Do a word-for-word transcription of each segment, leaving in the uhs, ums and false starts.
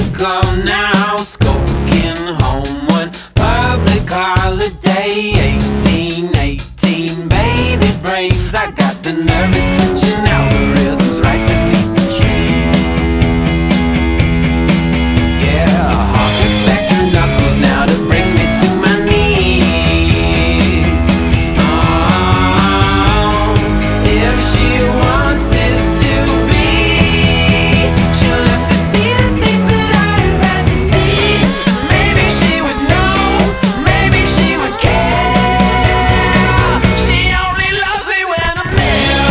ago now, skulking home one public holiday. Eighteen, eighteen, baby brains, I got the nervous twitching algorithms right beneath the trees. Yeah, Hoffer expect her knuckles now to bring me to my knees. Oh, if she wants this to be, she'll have to see the things that I've had to see. Maybe she would know, maybe she would care. She only loves me when I'm there.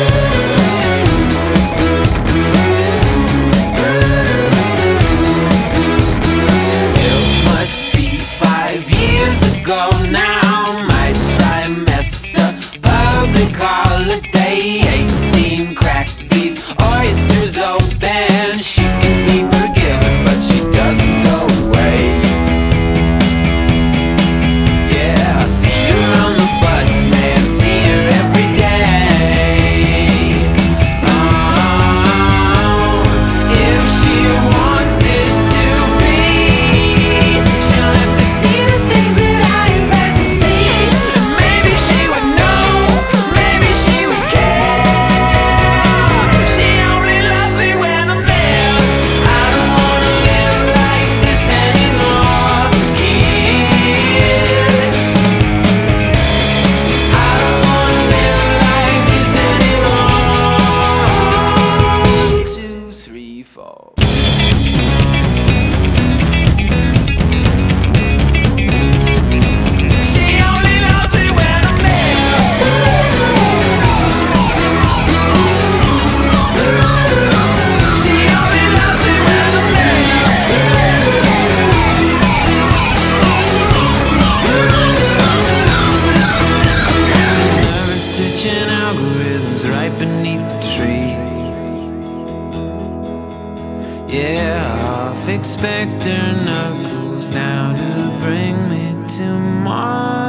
It must be five years ago now, my trimester, public holiday. Eighteen, crack these oysters open. She can be forgiven, but she doesn't go away. Yeah, I see her on the bus, man, see her every day. Oh, if she wants this to be, she'll have to see the things that I've had to see. Maybe she would know, maybe she would care. She only loves me when I'm there. I don't wanna live like this anymore, kid. I don't wanna live like this anymore. Two, three, four. She only loves me when I'm there. She only loves me when I'm there. Nervous twitching algorithms right beneath the trees. Yeah, half expect her knuckles now to bring me to my